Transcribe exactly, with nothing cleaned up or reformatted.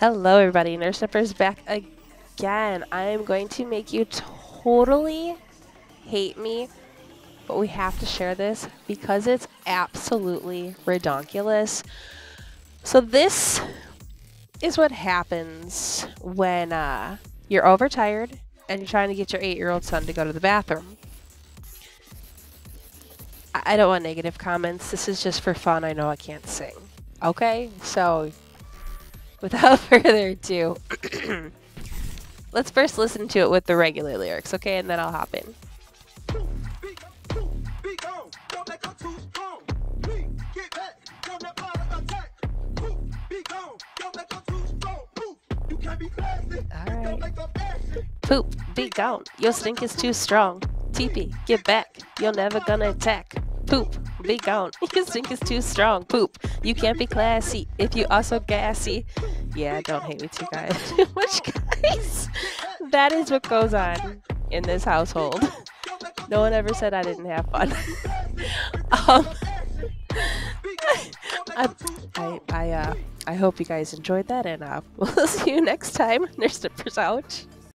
Hello everybody, NurseNippers back again. I am going to make you totally hate me, but we have to share this because it's absolutely redonkulous. So this is what happens when uh, you're overtired and you're trying to get your eight-year-old son to go to the bathroom. I, I don't want negative comments. This is just for fun. I know I can't sing. Okay, so without further ado, let's first listen to it with the regular lyrics, okay? And then I'll hop in. Alright. Poop, be gone. Your stink is too strong. Teepee, get back. You're never gonna attack. Poop, be gone. Your stink is too strong. Poop, you can't be classy if you are so gassy. Yeah, don't hate me too guys. Too much guys. That is what goes on in this household. No one ever said I didn't have fun. um, I, I, I, uh, I hope you guys enjoyed that, and uh, we'll see you next time. NurseNippers out.